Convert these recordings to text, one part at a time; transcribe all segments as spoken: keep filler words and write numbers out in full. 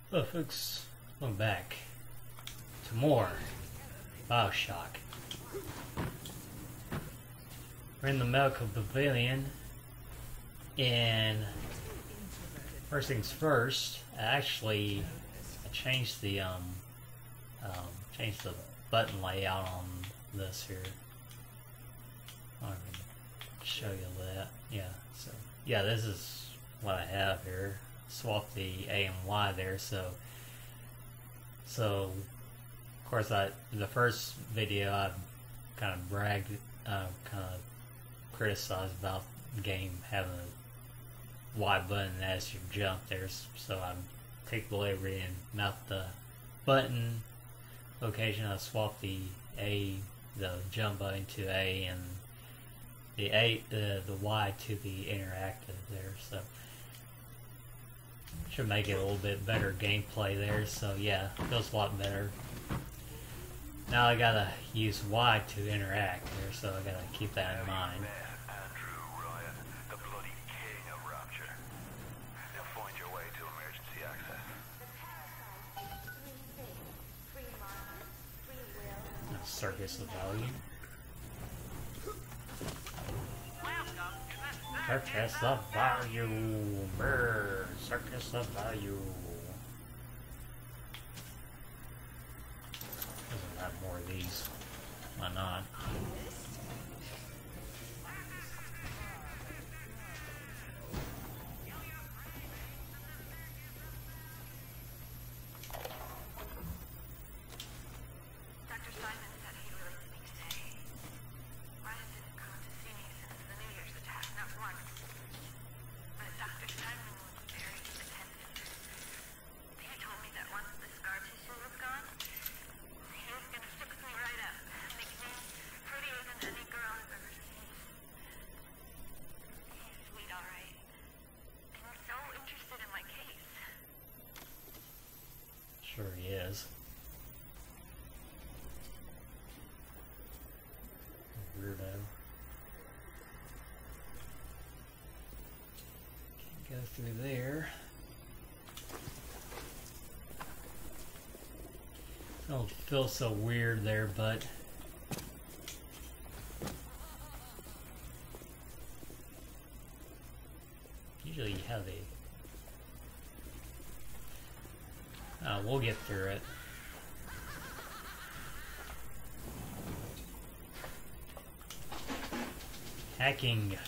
Hello folks, welcome back to more Bioshock. We're in the medical pavilion, and first things first, I actually I changed the um, um changed the button layout on this here. I'll show you that. Yeah, so yeah, this is what I have here. Swap the A and Y there, so so of course I the first video I kind of bragged, uh, kind of criticized about the game having a Y button as you jump there, so I take the liberty and mount the button location. I swap the A, the jump button to A, and the A, the the Y to the interactive there. So should make it a little bit better gameplay there. So yeah, feels a lot better. Now I gotta use Y to interact there, so I gotta keep that in mind. Andrew Ryan, the bloody king of Rapture. Now find your way to emergency access. Circus of Value. Circus of Value. Brr. Circus of Value. Doesn't have more of these. Why not? Sure he is. Weirdo. Can't go through there. Don't feel so weird there, but usually you have a Uh, we'll get through it. Hacking.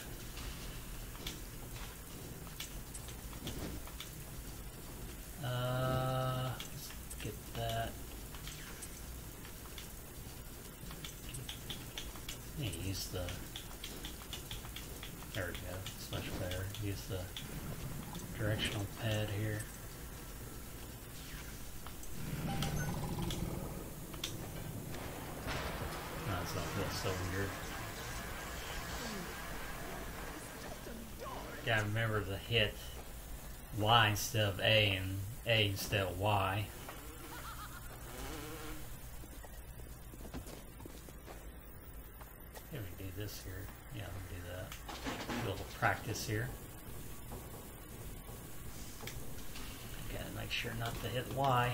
Uh, let's get that. Yeah, use the. There we go. It's much better. Use the directional pad here. That's so weird. Gotta remember to hit Y instead of A and A instead of Y. Let me do this here. Yeah, let me do that. Do a little practice here. Gotta make sure not to hit Y.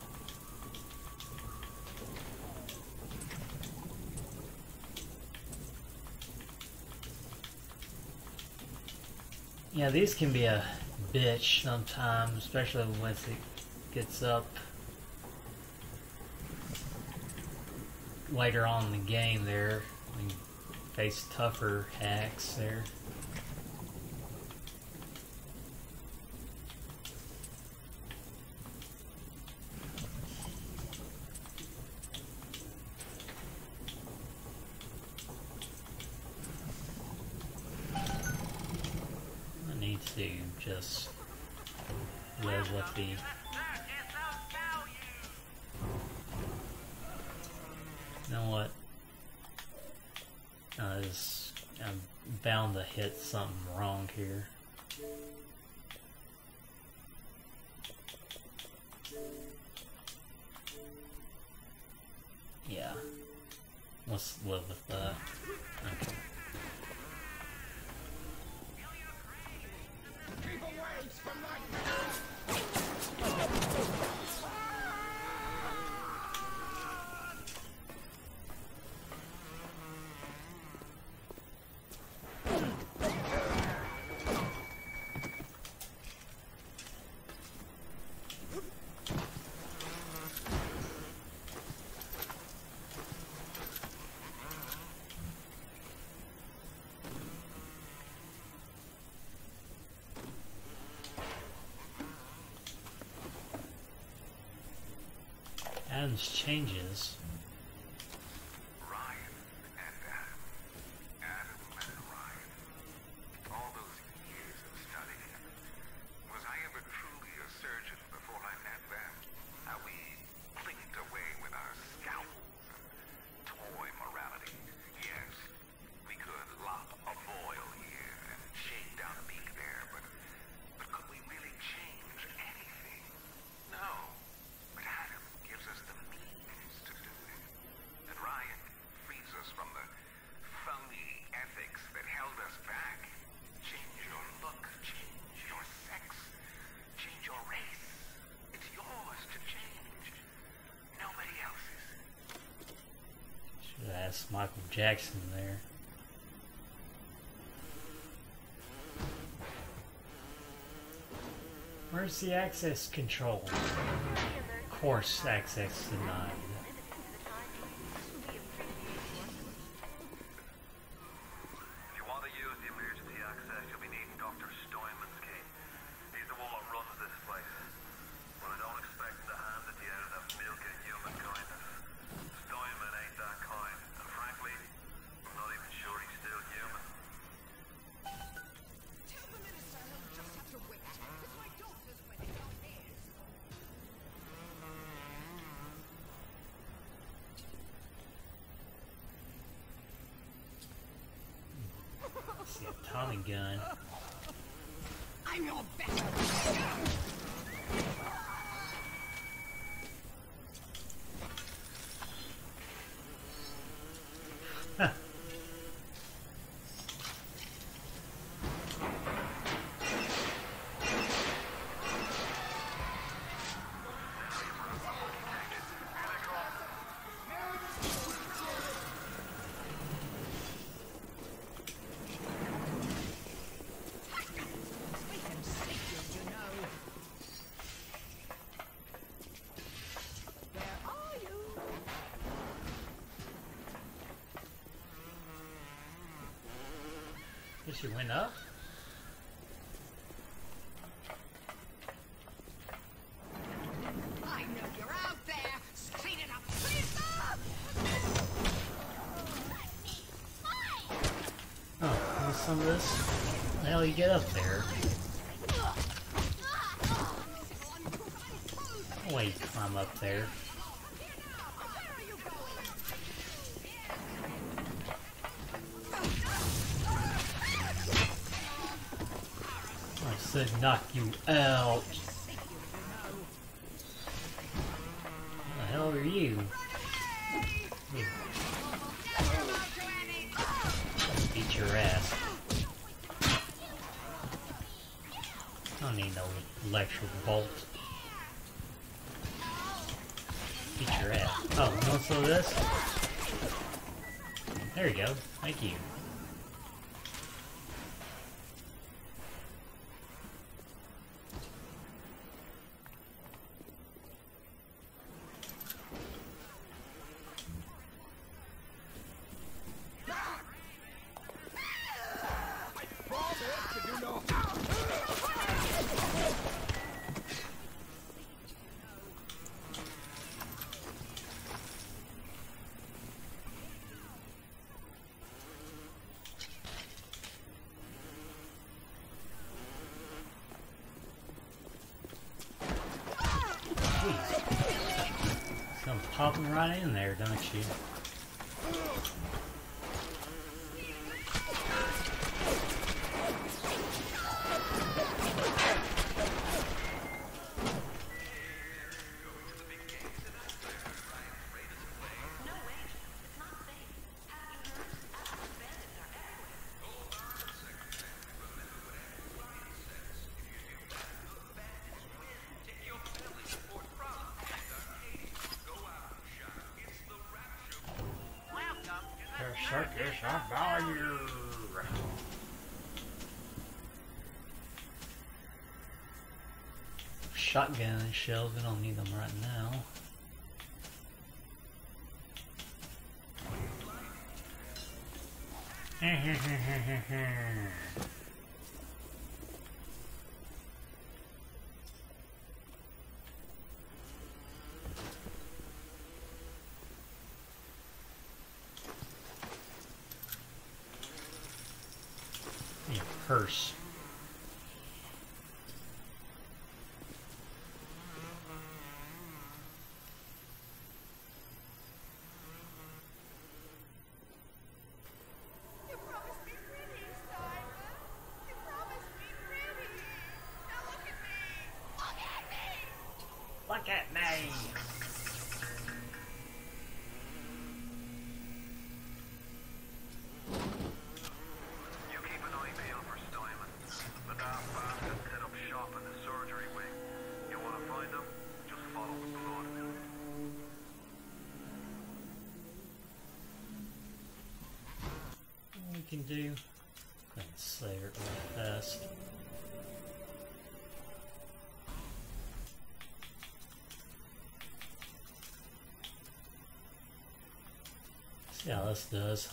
Yeah, these can be a bitch sometimes, especially once it gets up later on in the game there. We face tougher hacks there. To just live with the you know what I just, I'm bound to hit something wrong here. Yeah, let's live with that. Okay. Keep away from my guns changes. Ryan and Adam. Adam and Ryan. All those years of studying. Was I ever truly a surgeon before I met them? How we clinked away with our scalpels and toy morality. Yes, we could lop a boil here and shake down a beak there, but, but could we really change anything? No. But Adam gives us the means to do it. And Ryan frees us from the phony ethics that held us back. Change your look, change your sex, change your race. It's yours to change. Nobody else's. Should have asked Michael Jackson there. Where's the access control? Of course, access denied. If you want to use the emergency access, you'll be needing Doctor Stoyman's key. He's the one that runs this place. But I don't expect him to hand it to you out of milk and human kindness. Stoyman ain't that kind. And frankly, I'm not even sure he's still human. Tell the minister he'll just have to wait. It's my daughter's wedding, not his. See a Tommy gun. I'm your best. We can sneak you, you know. Where are you? Guess she went up? I know you're out there. Straight it up, straight it up. Oh, want some of this? How the hell you get up there? No way you climb up there. I said knock you out. What the hell are you? Beat your ass. I don't need no electric bolt. Beat your ass. Oh, you want some of this? There you go. Thank you. Come popping right in there, don't you? Circus of value. Shotgun shells, we don't need them right now. curse. You promised me pretty, Simon. You promised me pretty. Now look at me. Look at me. Look at me! You keep an eye peeled for Steinman. The daft bastard set up shop in the surgery wing. You want to find him? Just follow the blood. What we can do? Go ahead and save it real fast. See how this does.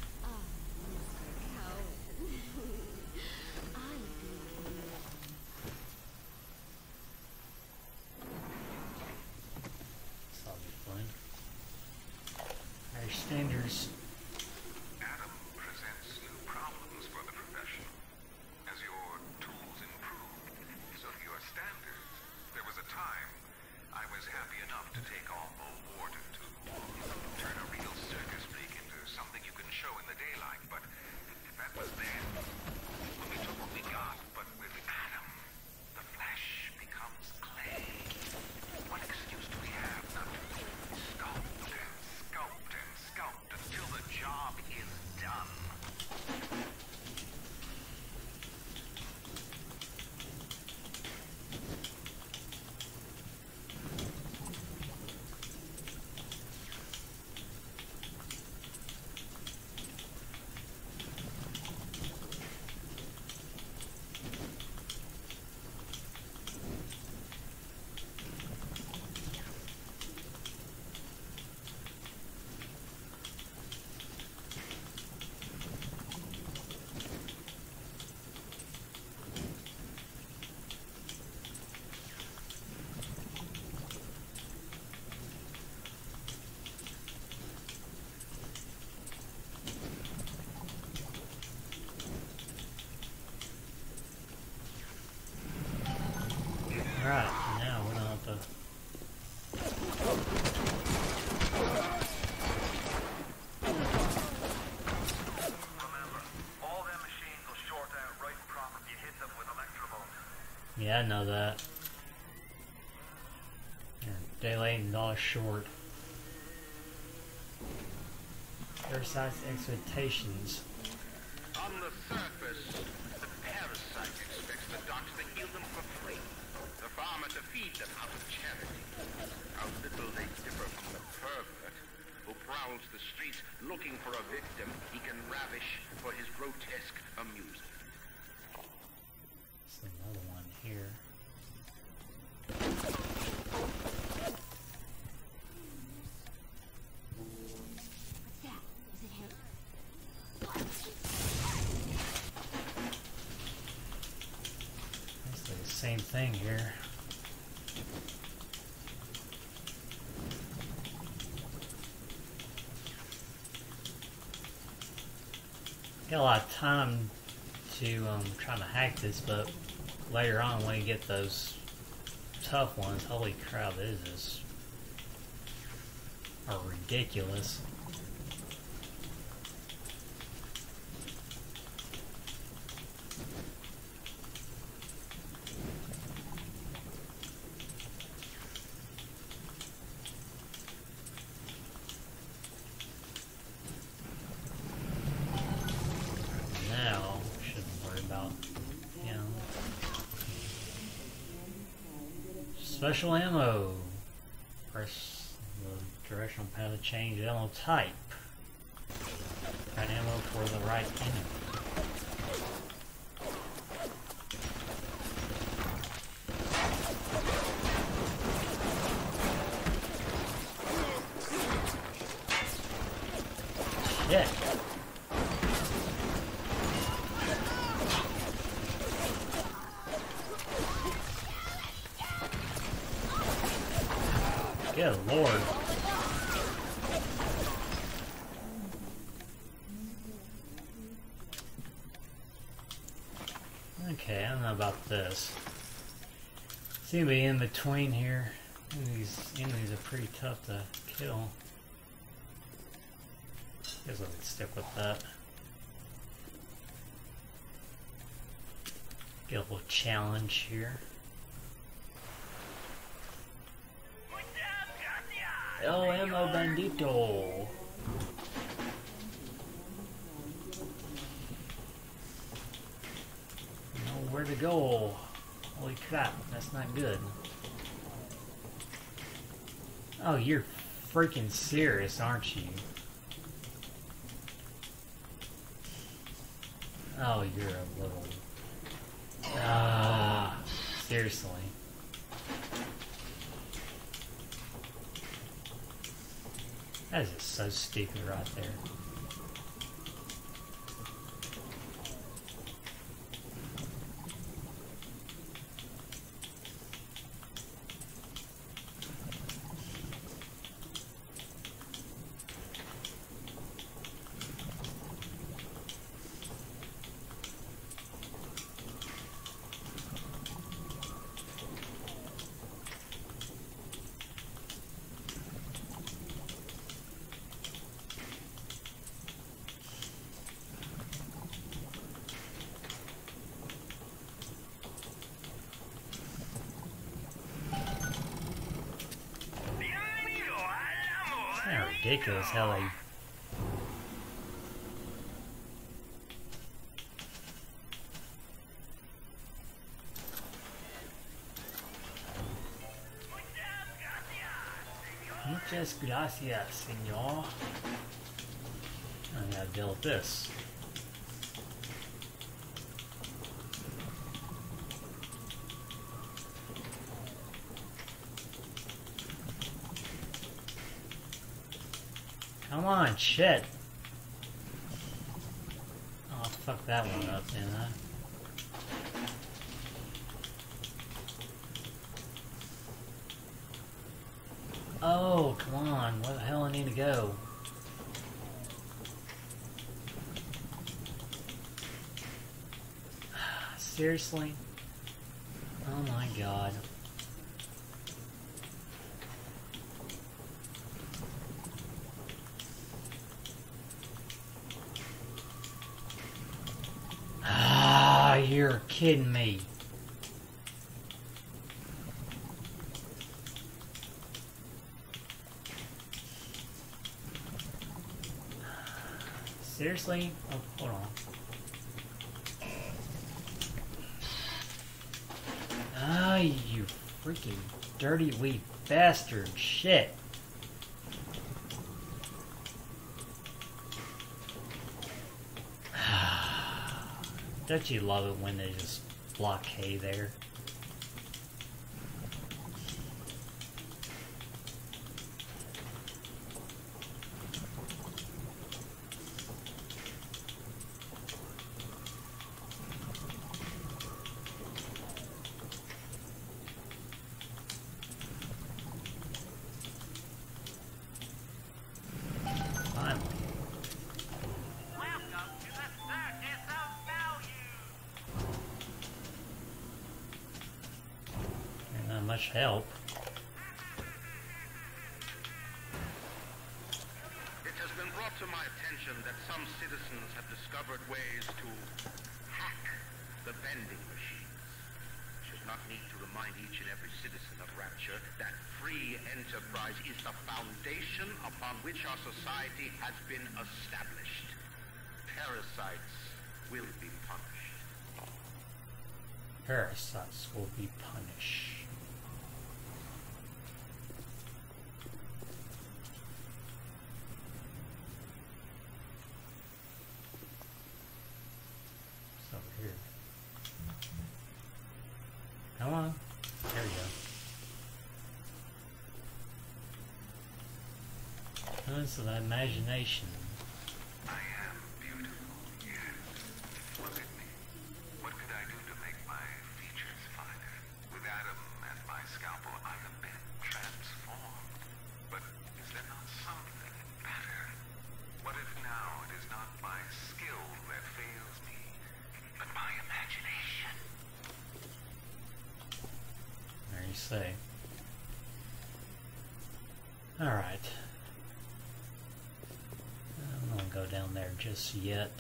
This'll be fun. Higher standards. Adam presents new problems for the profession. As your tools improve, so do your standards. There was a time I was happy enough to take on Old Warden to turn a real circus freak into something you can show in the daylight, but that was then. When we took what we got, but with Adam, the flesh becomes clay. What excuse do we have not to sculpt and sculpt and sculpt until the job is done? Alright, now we don't have to. Remember, all them machines will short out right proper if you hit them with electrovolt. Yeah, I know that. You're daylight and dollar short. Parasites expectations. On the surface, the parasite expects the docs to heal them for free. The farmer to feed them out of charity. How little they differ from the pervert who prowls the streets looking for a victim he can ravish for his grotesque amusement. There's another one here. What's that? Is it him? Basically the same thing here. Got a lot of time to um, trying to hack this, but later on when you get those tough ones, holy crap, this is are ridiculous. Now, shouldn't worry about, you know, special ammo. Press the directional pad to change ammo type. Right ammo for the right enemy. Shit. Good lord. Okay, I don't know about this. Seem to be in between here. These enemies are pretty tough to kill. Guess I could stick with that. Get a little challenge here. El Emo Bandito. Where to go? Holy crap, that's not good. Oh, you're freaking serious, aren't you? Oh, you're a little... Ah, seriously. That is just so stupid right there. Ridiculous how they... Muchas gracias, señor. I gotta deal with this. Come on, shit. Oh, fuck that one up then, huh? Oh, come on. Where the hell I need to go? Seriously? Oh my god. Ah, you're kidding me. Seriously? Oh, hold on. Ah, you freaking dirty wee bastard. Shit. Don't you love it when they just blockade there? Much help. It has been brought to my attention that some citizens have discovered ways to hack the vending machines. I should not need to remind each and every citizen of Rapture that free enterprise is the foundation upon which our society has been established. Parasites will be punished. Parasites will be punished. Come on. There we go. This is the imagination. I am beautiful, yes. Look at me. What could I do to make my features finer? With Adam and my scalpel, I have been transformed. But is there not something better? What if now it is not my skill that fails me, but my imagination? say. Alright. I'm gonna go down there just yet.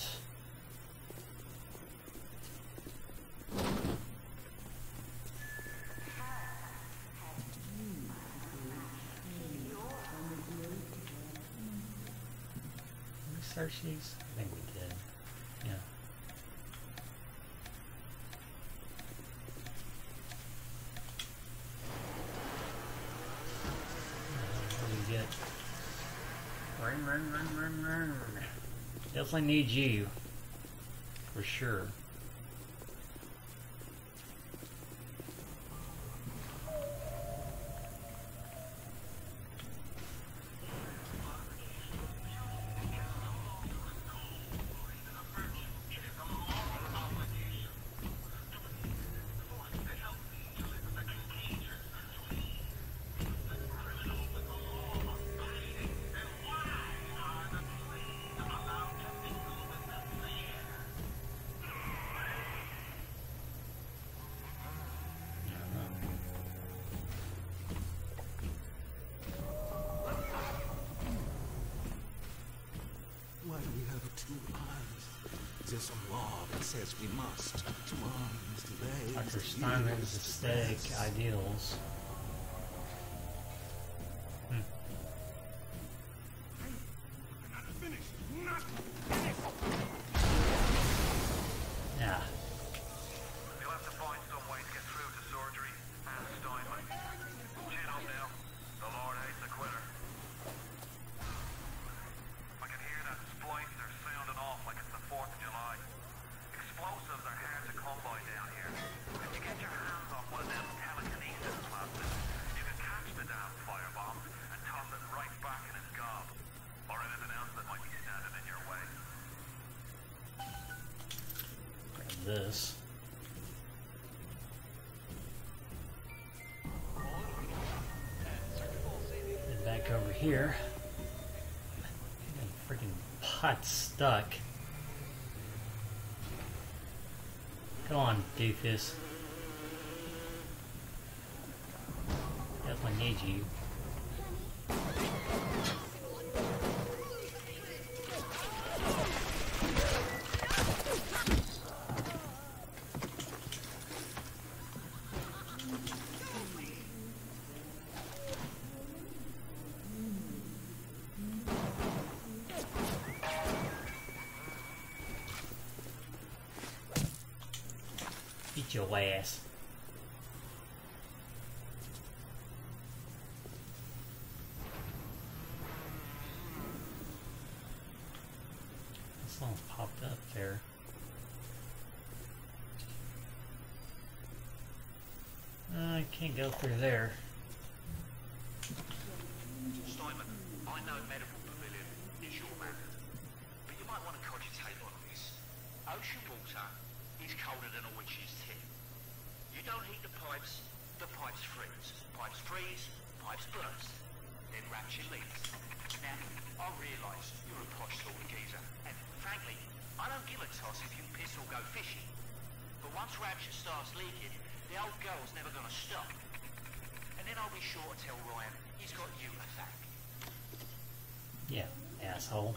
Search these? I think we did. Yeah. What do we get? Run, run, run, run, run. Definitely need you. For sure. Why do we have two arms? There's some law that says we must. Two arms, two legs. Doctor Steinman's aesthetic ideals. Hmm. Yeah. You'll have to find some way to get through to surgery and Steinman. Chin up now. The Lord hates a quitter. I can hear that splicer sounding off like it's the fourth of July. Explosives are hard to come by down here. If you get your hands on one of them telekinesis plasmas, you can catch the damn firebombs and toss it right back in its gob. Or anything else that might be standing in your way. Grab this. And back over here. Freaking pot stuck. Come on, doofus. Definitely need you. Eat your ass. Someone popped up there. I can't go through there. Steinman, I know medical pavilion is your method, but you might want to cogitate on this. Ocean water is colder than a witch's tip. You don't heat the pipes, the pipes freeze. Pipes freeze, pipes burst. Then ratchet leaks. Now, I realise you're a posh sort of geezer, and frankly, I don't give a toss if you piss or go fishing. But once ratchet starts leaking, the old girl's never gonna stop. And then I'll be sure to tell Ryan he's got you to thank. Yeah, asshole.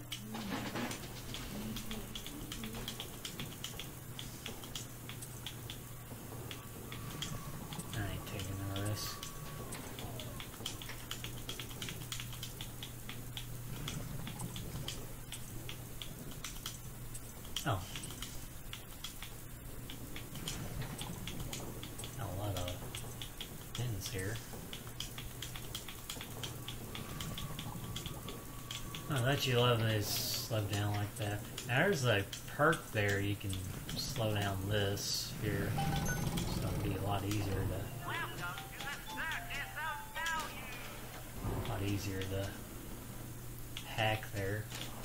I ain't taking no risk. Oh. A lot of pins here. Oh, that you love is slow down like that. Now there's a perk there you can slow down this here. So it'll be a lot easier to a lot easier to hack there.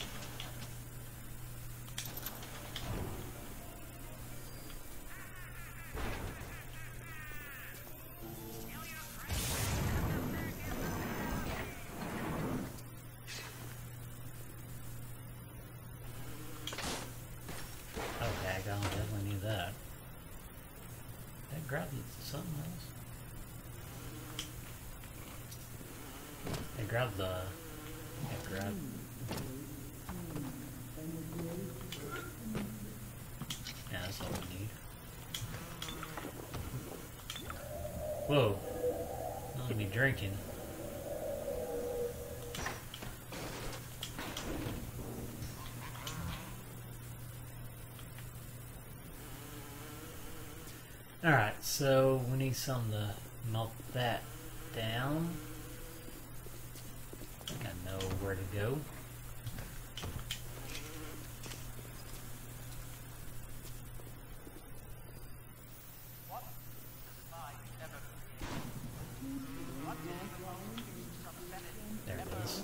Okay, I definitely need that. Did I grab something else? grab the... Yeah, grab... Yeah, that's all we need. Whoa. Not me drinking. Alright, so we need something to melt that down. I think I know where to go. There it is.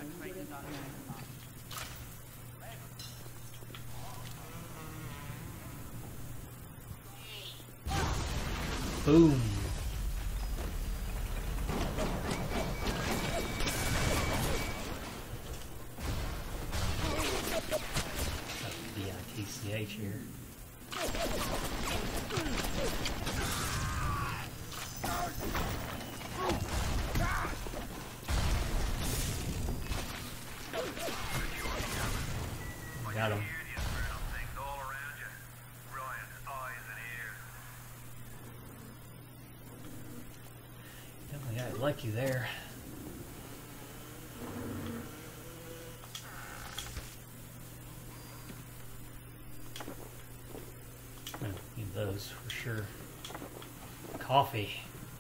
Boom. B I T C H here. Got him. Definitely got lucky there. Oh, need those for sure. Coffee.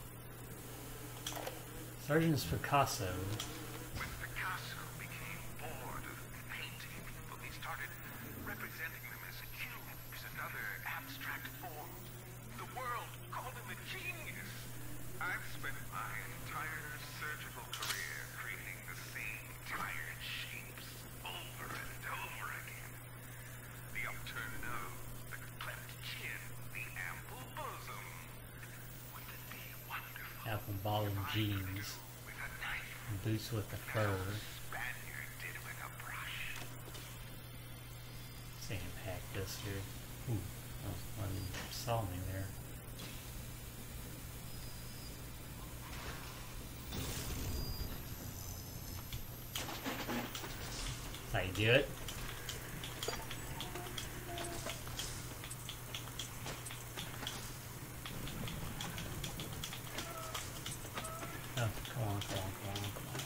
Sergeant Picasso. When Picasso became bored of painting, well, he started representing them as cubes and other abstract forms. The world called him a genius. I've spent my entire surgical career creating the same tired shapes over and over again. The upturned nose, the cleft chin, the ample bosom. Wouldn't it be wonderful? Apple bottom jeans. With a knife. Boots with the fur. Spaniard did with a brush. See him hack this here. Ooh, that was one saw me there. That's how you do it. Oh, come on, come on, come on, come on.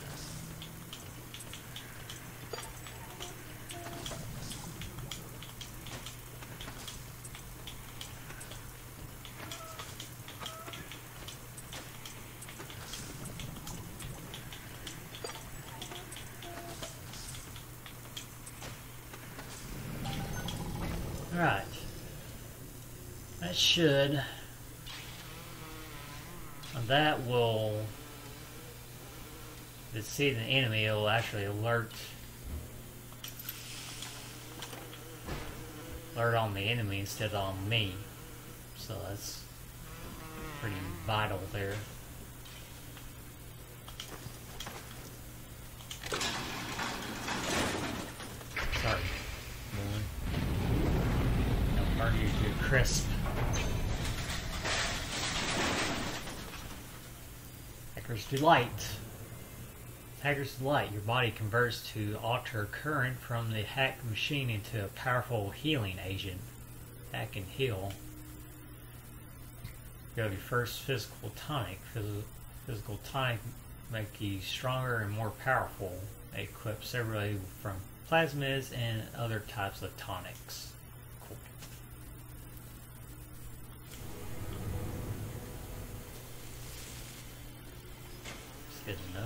Alright. That should... That will... If it's seeing an enemy, it will actually alert... Alert on the enemy instead of on me. So that's pretty vital there. Sorry, Moon. I'll burn you to a crisp. Hacker's Delight. Hacker's Delight. Your body converts to alter current from the hack machine into a powerful healing agent. Hack and heal. Go to your first physical tonic. Phys physical tonic make you stronger and more powerful. It equips everybody from plasmids and other types of tonics. Cool. It's good to know.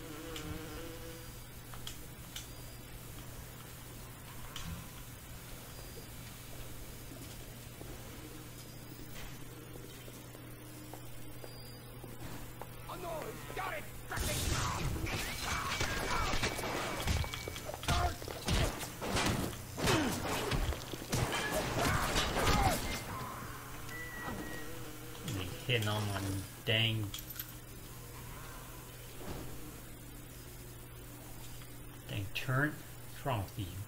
Hitting on my dang dang turret. What's wrong with you?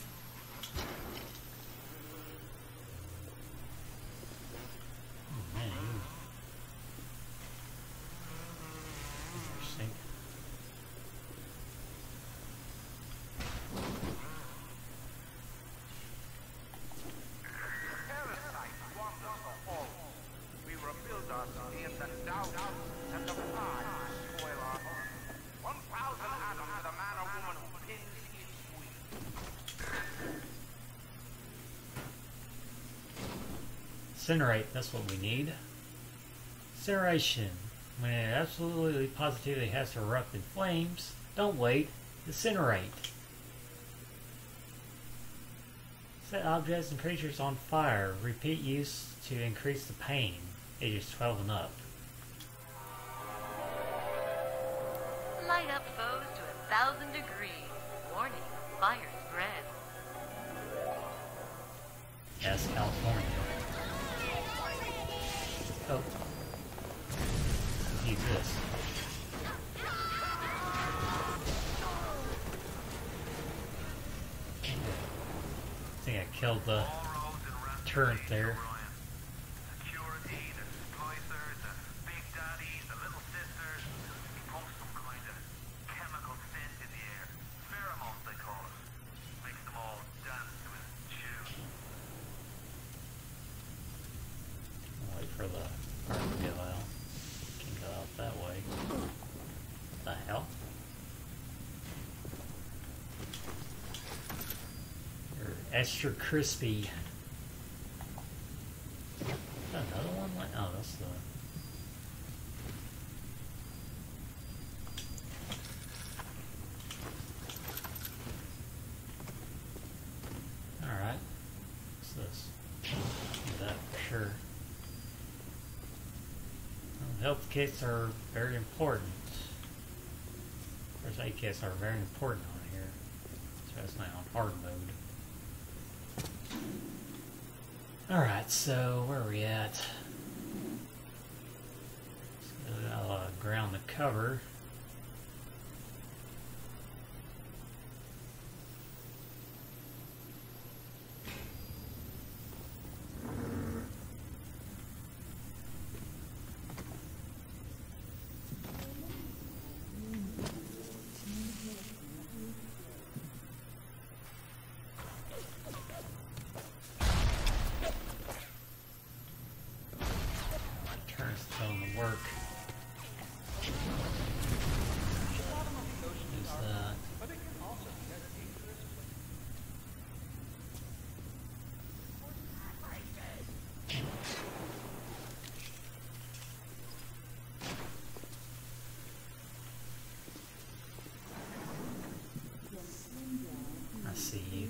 Oh man. Incinerate, that's what we need. Incineration. When it absolutely positively has to erupt in flames, don't wait, incinerate. Set objects and creatures on fire. Repeat use to increase the pain. Ages twelve and up. Light up foes to a thousand degrees. Warning, fire spread. Yes, California. Oh. Use this. I think I killed the turret there. Security, the splicers, the big daddies, the little sisters. He pumps some kind of chemical scent in the air. Pheromones, they call it. Makes them all dance to his tune. Wait for the car to go out. Can go out that way. What the hell? You're extra crispy. Is that another one? Like, oh, that's the. Alright. What's this? Do that for sure. Well, health kits are very important. First aid kits are very important on here. Especially on hard mode. Alright, so where are we at? So I'll uh, ground the cover. Work. Use that. I see you.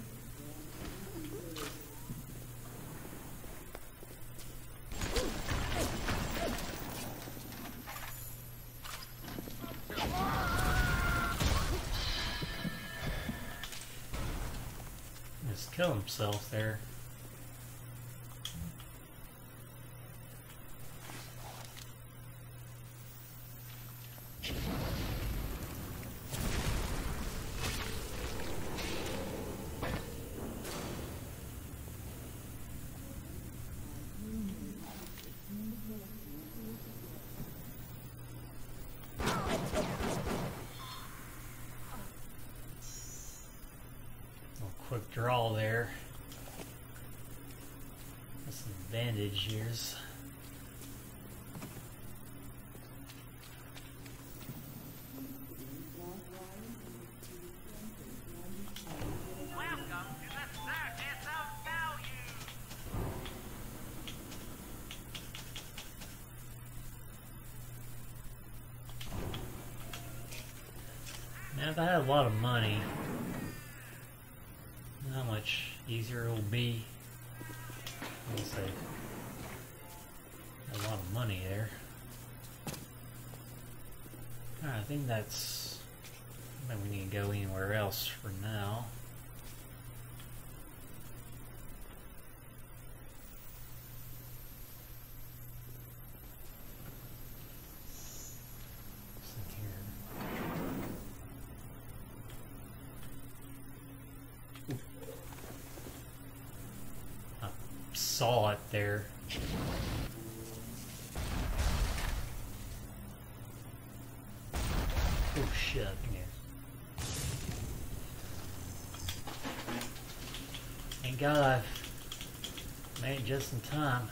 Kill himself there. Quick draw there. That's some bandage years. Welcome to the Circus of Value. Now if I had a lot of money, how much easier it will be. Let's say a lot of money there. Alright, I think that's. I think we need to go anywhere else for now. Saw it there. Oh shit, I think it. Thank God I've made it just in time.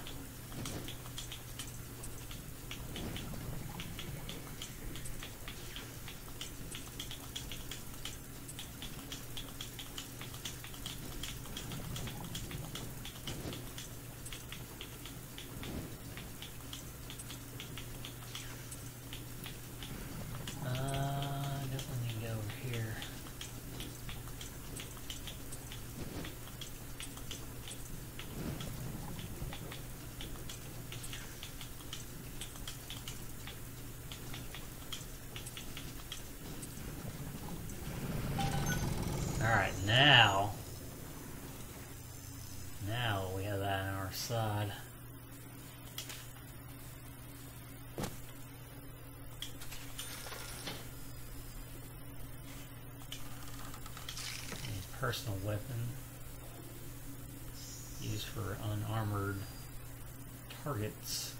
now, now we have that on our side. A personal weapon used for unarmored targets.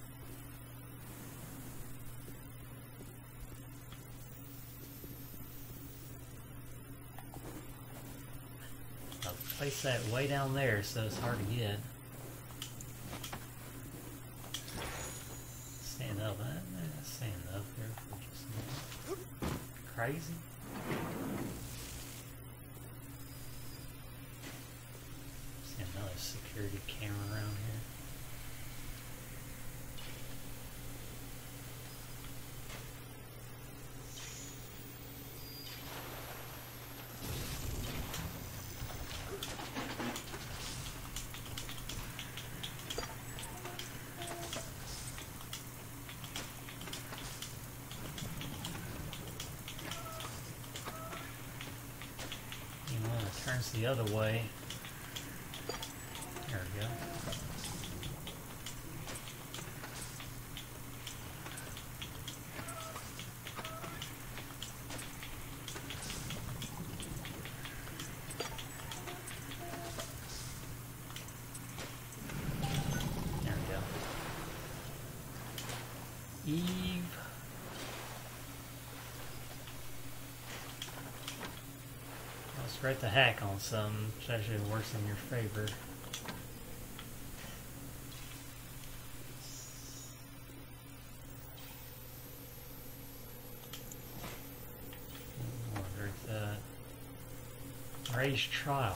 I'll place that way down there so it's hard to get. Stand up, eh? Stand up there for just a minute. Crazy. See another security camera around here. Turns the other way. There we go. There we go. Eve. Right the hack on some, especially if it works in your favor. Wonder if that raised trial.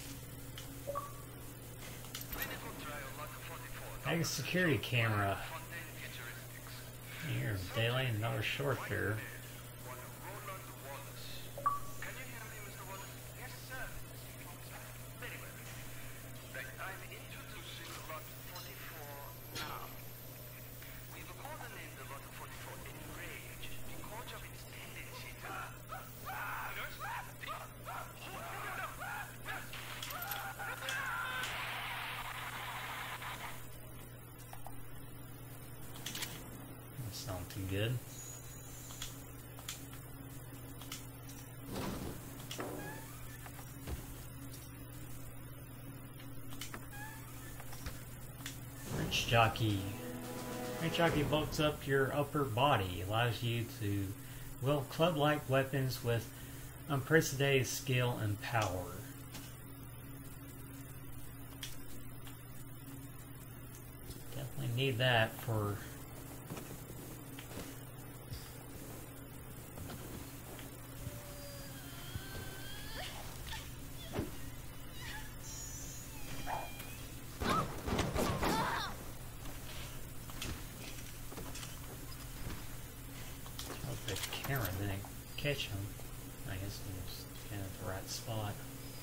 Make a security camera. Here's daily and another short there. Sound too good. Rich Jockey. Rich Jockey bulks up your upper body, allows you to wield club-like weapons with unprecedented skill and power. Definitely need that for camera didn't catch him. I guess he was kind of at the right spot.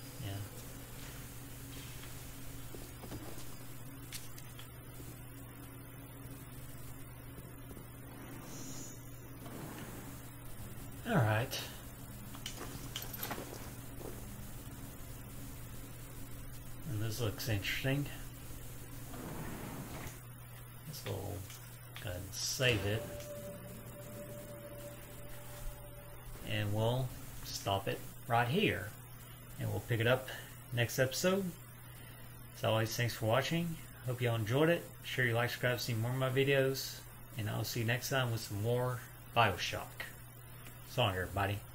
Yeah. Alright. And this looks interesting. This will go ahead and save it. And we'll stop it right here. And we'll pick it up next episode. As always, thanks for watching. Hope y'all enjoyed it. Be sure you like, subscribe, see more of my videos. And I'll see you next time with some more Bioshock. So long, everybody.